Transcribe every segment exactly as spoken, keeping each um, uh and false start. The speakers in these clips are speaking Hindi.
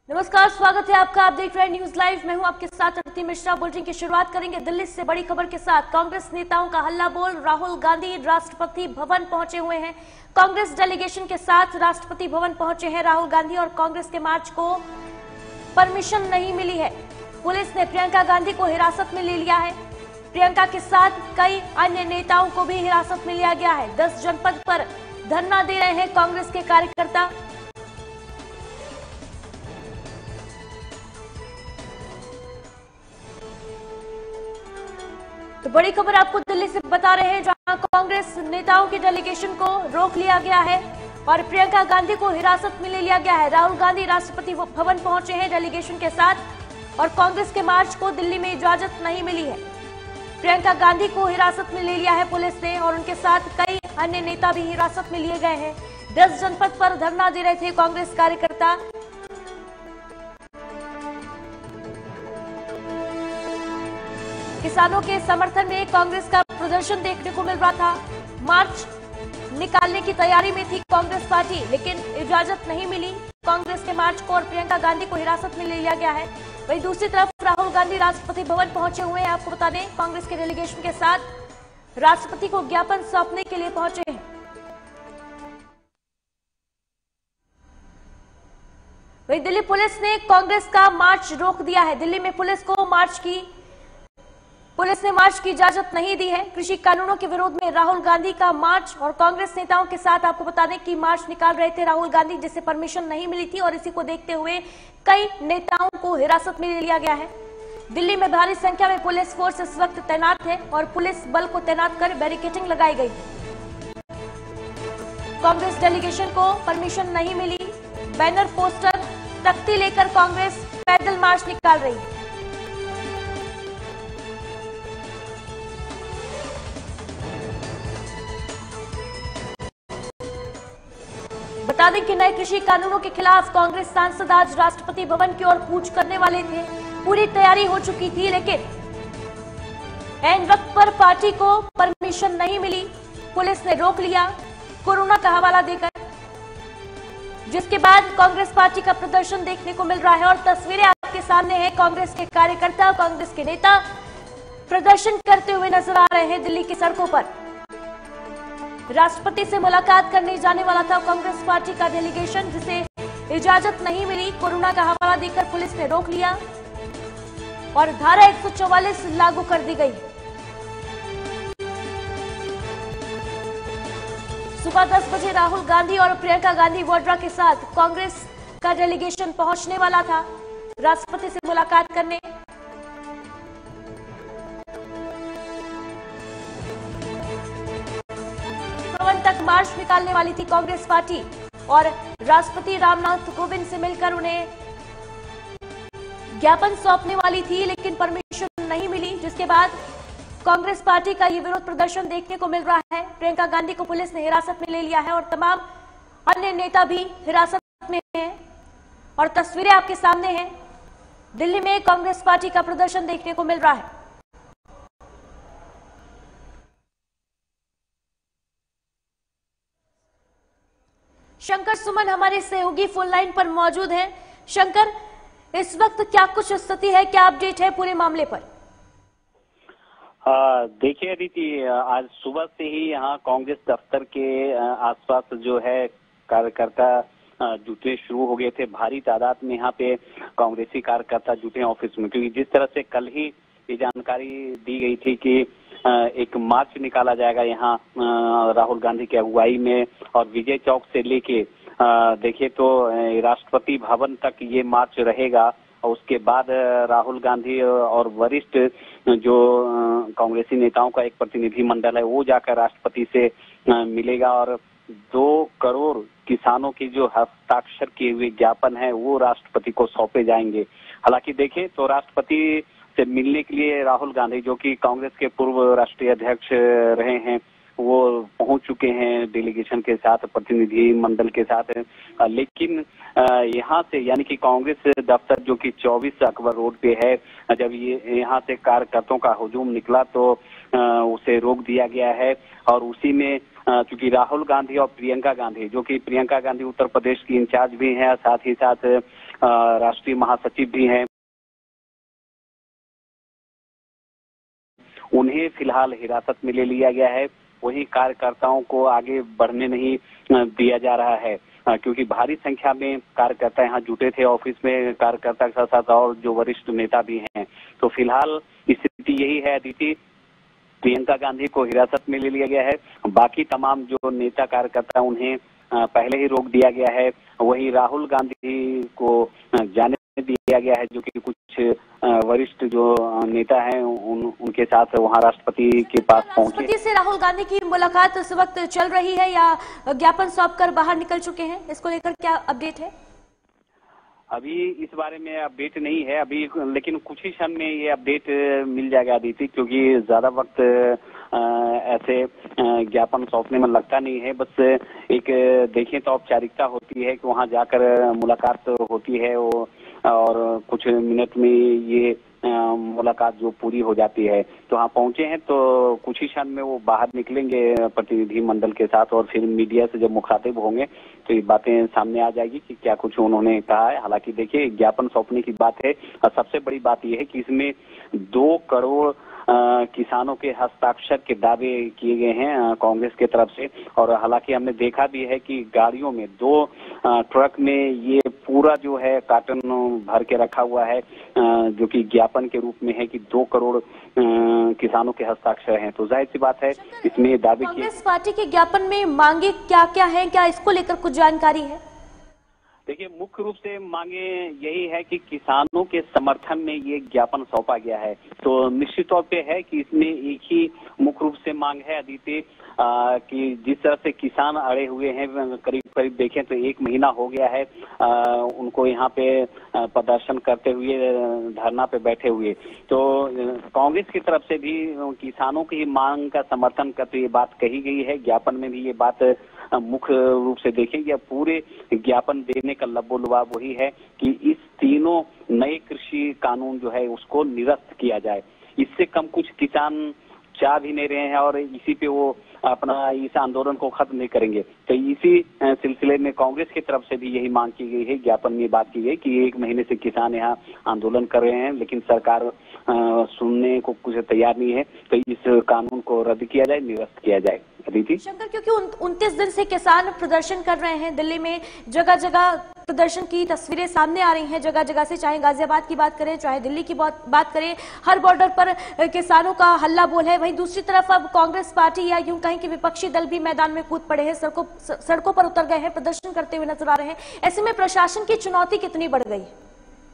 नमस्कार, स्वागत है आपका। आप देख रहे हैं न्यूज लाइव। मैं हूं आपके साथ आरती मिश्रा। बुलेटिन की शुरुआत करेंगे दिल्ली से बड़ी खबर के साथ। कांग्रेस नेताओं का हल्ला बोल। राहुल गांधी राष्ट्रपति भवन पहुंचे हुए हैं। कांग्रेस डेलीगेशन के साथ राष्ट्रपति भवन पहुंचे हैं राहुल गांधी और कांग्रेस के मार्च को परमिशन नहीं मिली है। पुलिस ने प्रियंका गांधी को हिरासत में ले लिया है। प्रियंका के साथ कई अन्य नेताओं को भी हिरासत में लिया गया है। दस जनपद पर धरना दे रहे हैं कांग्रेस के कार्यकर्ता। तो बड़ी खबर आपको दिल्ली से बता रहे हैं, जहां कांग्रेस नेताओं की डेलीगेशन को रोक लिया गया है और प्रियंका गांधी को हिरासत में ले लिया गया है। राहुल गांधी राष्ट्रपति भवन पहुंचे हैं डेलीगेशन के साथ और कांग्रेस के मार्च को दिल्ली में इजाजत नहीं मिली है। प्रियंका गांधी को हिरासत में ले लिया है पुलिस ने और उनके साथ कई अन्य नेता भी हिरासत में लिए गए हैं। दस जनपद पर धरना दे रहे थे कांग्रेस कार्यकर्ता। किसानों के समर्थन में कांग्रेस का प्रदर्शन देखने को मिल रहा था। मार्च निकालने की तैयारी में थी कांग्रेस पार्टी, लेकिन इजाजत नहीं मिली कांग्रेस के मार्च को और प्रियंका गांधी को हिरासत में ले लिया गया है। वहीं दूसरी तरफ राहुल गांधी राष्ट्रपति भवन पहुंचे हुए हैं। आपको बता दें, कांग्रेस के डेलीगेशन के साथ राष्ट्रपति को ज्ञापन सौंपने के लिए पहुंचे हैं। वहीं दिल्ली पुलिस ने कांग्रेस का मार्च रोक दिया है। दिल्ली में पुलिस को मार्च की पुलिस ने मार्च की इजाजत नहीं दी है। कृषि कानूनों के विरोध में राहुल गांधी का मार्च और कांग्रेस नेताओं के साथ आपको बता दें कि मार्च निकाल रहे थे राहुल गांधी, जिसे परमिशन नहीं मिली थी और इसी को देखते हुए कई नेताओं को हिरासत में ले लिया गया है। दिल्ली में भारी संख्या में पुलिस फोर्स इस वक्त तैनात है और पुलिस बल को तैनात कर बैरिकेडिंग लगाई गई। कांग्रेस डेलीगेशन को परमिशन नहीं मिली। बैनर, पोस्टर, तख्ती लेकर कांग्रेस पैदल मार्च निकाल रही है। बता दें कि नए कृषि कानूनों के खिलाफ कांग्रेस सांसद आज राष्ट्रपति भवन की ओर कूच करने वाले थे। पूरी तैयारी हो चुकी थी, लेकिन एन वक्त पर पार्टी को परमिशन नहीं मिली। पुलिस ने रोक लिया कोरोना का हवाला देकर, जिसके बाद कांग्रेस पार्टी का प्रदर्शन देखने को मिल रहा है और तस्वीरें आपके सामने हैं। कांग्रेस के कार्यकर्ता, कांग्रेस के नेता प्रदर्शन करते हुए नजर आ रहे हैं दिल्ली की सड़कों पर। राष्ट्रपति से मुलाकात करने जाने वाला था कांग्रेस पार्टी का डेलीगेशन, जिसे इजाजत नहीं मिली। कोरोना का हवाला देकर पुलिस ने रोक लिया और धारा एक सौ चौवालीस लागू कर दी गई। सुबह दस बजे राहुल गांधी और प्रियंका गांधी वाड्रा के साथ कांग्रेस का डेलीगेशन पहुंचने वाला था राष्ट्रपति से मुलाकात करने। भवन तक मार्च निकालने वाली थी कांग्रेस पार्टी और राष्ट्रपति रामनाथ कोविंद से मिलकर उन्हें ज्ञापन सौंपने वाली थी, लेकिन परमिशन नहीं मिली, जिसके बाद कांग्रेस पार्टी का ये विरोध प्रदर्शन देखने को मिल रहा है। प्रियंका गांधी को पुलिस ने हिरासत में ले लिया है और तमाम अन्य नेता भी हिरासत में हैं और तस्वीरें आपके सामने हैं। दिल्ली में कांग्रेस पार्टी का प्रदर्शन देखने को मिल रहा है। शंकर सुमन हमारे सहयोगी फोन लाइन पर मौजूद हैं। शंकर, इस वक्त क्या कुछ स्थिति है, क्या अपडेट है पूरे मामले पर? देखिए अदिति, आज सुबह से ही यहाँ कांग्रेस दफ्तर के आसपास जो है कार्यकर्ता जुटे शुरू हो गए थे। भारी तादाद में यहाँ पे कांग्रेसी कार्यकर्ता जुटे ऑफिस में, क्योंकि जिस तरह से कल ही ये जानकारी दी गई थी कि एक मार्च निकाला जाएगा यहाँ राहुल गांधी की अगुवाई में और विजय चौक से लेके देखिए तो राष्ट्रपति भवन तक ये मार्च रहेगा और उसके बाद राहुल गांधी और वरिष्ठ जो कांग्रेसी नेताओं का एक प्रतिनिधि मंडल है वो जाकर राष्ट्रपति से मिलेगा और दो करोड़ किसानों की जो हस्ताक्षर किए हुए ज्ञापन है वो राष्ट्रपति को सौंपे जाएंगे। हालांकि देखें तो राष्ट्रपति से मिलने के लिए राहुल गांधी, जो कि कांग्रेस के पूर्व राष्ट्रीय अध्यक्ष रहे हैं, वो पहुंच चुके हैं डेलीगेशन के साथ, प्रतिनिधि मंडल के साथ। लेकिन यहाँ से यानी कि कांग्रेस दफ्तर जो कि चौबीस अकबर रोड पे है, जब ये यहाँ से कार्यकर्ताओं का हुजूम निकला तो उसे रोक दिया गया है और उसी में क्योंकि राहुल गांधी और प्रियंका गांधी, जो कि प्रियंका गांधी उत्तर प्रदेश की इंचार्ज भी हैं, साथ ही साथ राष्ट्रीय महासचिव भी हैं, उन्हें फिलहाल हिरासत में ले लिया गया है। वहीं कार्यकर्ताओं को आगे बढ़ने नहीं दिया जा रहा है, क्योंकि भारी संख्या में कार्यकर्ता यहाँ जुटे थे ऑफिस में, कार्यकर्ता के साथ साथ और जो वरिष्ठ नेता भी हैं। तो फिलहाल स्थिति यही है अदिति, प्रियंका गांधी को हिरासत में ले लिया गया है, बाकी तमाम जो नेता कार्यकर्ता उन्हें पहले ही रोक दिया गया है। वहीं राहुल गांधी को जाने दिया गया है, जो कि कुछ वरिष्ठ जो नेता हैं उन, उनके साथ वहां राष्ट्रपति के पास पहुंचे। राष्ट्रपति से राहुल गांधी की मुलाकात इस वक्त चल रही है या ज्ञापन सौंपकर बाहर निकल चुके हैं, इसको लेकर क्या अपडेट है? अभी इस बारे में अपडेट नहीं है अभी, लेकिन कुछ ही क्षण में ये अपडेट मिल जाएगा अदिति, क्योंकि ज्यादा वक्त ऐसे ज्ञापन सौंपने में लगता नहीं है। बस एक देखें तो औपचारिकता होती है कि वहां जाकर मुलाकात होती है वो, और कुछ मिनट में ये मुलाकात जो पूरी हो जाती है। तो वहाँ पहुंचे हैं तो कुछ ही क्षण में वो बाहर निकलेंगे प्रतिनिधि मंडल के साथ, और फिर मीडिया से जब मुखातिब होंगे तो ये बातें सामने आ जाएगी कि क्या कुछ उन्होंने कहा है। हालांकि देखिए, ज्ञापन सौंपने की बात है और सबसे बड़ी बात यह है कि इसमें दो करोड़ आ, किसानों के हस्ताक्षर के दावे किए गए हैं कांग्रेस की तरफ से। और हालांकि हमने देखा भी है कि गाड़ियों में, दो आ, ट्रक में ये पूरा जो है कार्टन भर के रखा हुआ है, आ, जो कि ज्ञापन के रूप में है कि दो करोड़ किसानों के हस्ताक्षर हैं। तो जाहिर सी बात है इसमें दावे किए। कांग्रेस पार्टी के ज्ञापन में मांगे क्या क्या हैं, क्या इसको लेकर कुछ जानकारी है? देखिए, मुख्य रूप से मांगे यही है कि किसानों के समर्थन में ये ज्ञापन सौंपा गया है। तो निश्चित तौर पे है कि इसमें एक ही मुख्य रूप से मांग है अदिति, कि जिस तरह से किसान अड़े हुए हैं, करीब करीब देखें तो एक महीना हो गया है आ, उनको यहाँ पे प्रदर्शन करते हुए, धरना पे बैठे हुए। तो कांग्रेस की तरफ से भी किसानों की मांग का समर्थन करते हुए बात कही गई है। ज्ञापन में भी ये बात मुख्य रूप से देखेंगे, या पूरे ज्ञापन देने का लब्बो लुबाब वही है कि इस तीनों नए कृषि कानून जो है उसको निरस्त किया जाए। इससे कम कुछ किसान चाह भी नहीं रहे हैं और इसी पे वो अपना इस आंदोलन को खत्म नहीं करेंगे। तो इसी सिलसिले में कांग्रेस की तरफ से भी यही मांग की गई है, ज्ञापन में बात की गई कि एक महीने से किसान यहाँ आंदोलन कर रहे हैं, लेकिन सरकार सुनने को कुछ तैयार नहीं है। तो इस कानून को रद्द किया जाए, निरस्त किया जाए। अदिति शंकर, क्योंकि उनतीस दिन से किसान प्रदर्शन कर रहे हैं, दिल्ली में जगह जगह प्रदर्शन की तस्वीरें सामने आ रही हैं, जगह जगह से, चाहे गाजियाबाद की बात करें, चाहे दिल्ली की बात करें, हर बॉर्डर पर किसानों का हल्ला बोल है। वहीं दूसरी तरफ अब कांग्रेस पार्टी या यूं कहीं कि विपक्षी दल भी मैदान में कूद पड़े हैं, सड़कों सड़कों पर उतर गए हैं, प्रदर्शन करते हुए नजर आ रहे हैं। ऐसे में प्रशासन की चुनौती कितनी बढ़ गई है?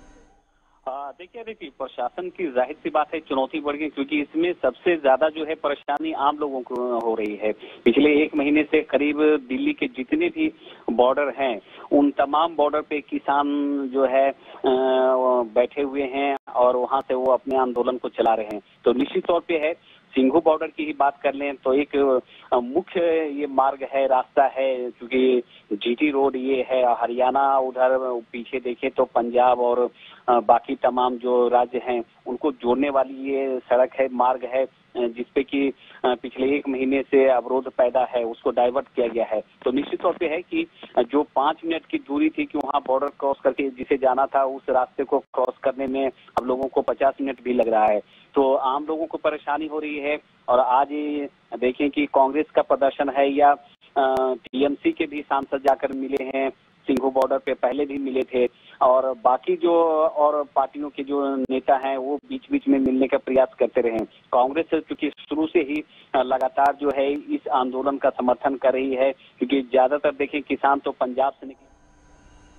देखिए देखिए प्रशासन की जाहिर सी बात है चुनौती बढ़ गई, क्योंकि इसमें सबसे ज्यादा जो है परेशानी आम लोगों को हो रही है। पिछले एक महीने से करीब दिल्ली के जितने भी बॉर्डर हैं उन तमाम बॉर्डर पे किसान जो है बैठे हुए हैं और वहां से वो अपने आंदोलन को चला रहे हैं। तो निश्चित तौर पे है, सिंघू बॉर्डर की ही बात कर लें तो एक मुख्य ये मार्ग है, रास्ता है, क्योंकि जीटी रोड ये है। हरियाणा उधर पीछे देखें तो पंजाब और बाकी तमाम जो राज्य हैं उनको जोड़ने वाली ये सड़क है, मार्ग है, जिसपे कि पिछले एक महीने से अवरोध पैदा है, उसको डाइवर्ट किया गया है। तो निश्चित तौर पे है कि जो पांच मिनट की दूरी थी कि वहाँ बॉर्डर क्रॉस करके जिसे जाना था, उस रास्ते को क्रॉस करने में अब लोगों को पचास मिनट भी लग रहा है। तो आम लोगों को परेशानी हो रही है। और आज देखें कि कांग्रेस का प्रदर्शन है या टीएमसी के भी सांसद जाकर मिले हैं, सिंघू बॉर्डर पे पहले भी मिले थे, और बाकी जो और पार्टियों के जो नेता हैं वो बीच बीच में मिलने का प्रयास करते रहे। कांग्रेस क्योंकि शुरू से ही लगातार जो है इस आंदोलन का समर्थन कर रही है, क्योंकि ज्यादातर देखें किसान तो पंजाब से निकले।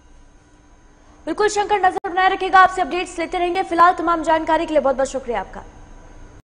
बिल्कुल शंकर, नजर बनाए रखिएगा, आपसे अपडेट्स लेते रहेंगे। फिलहाल तमाम जानकारी के लिए बहुत बहुत शुक्रिया आपका।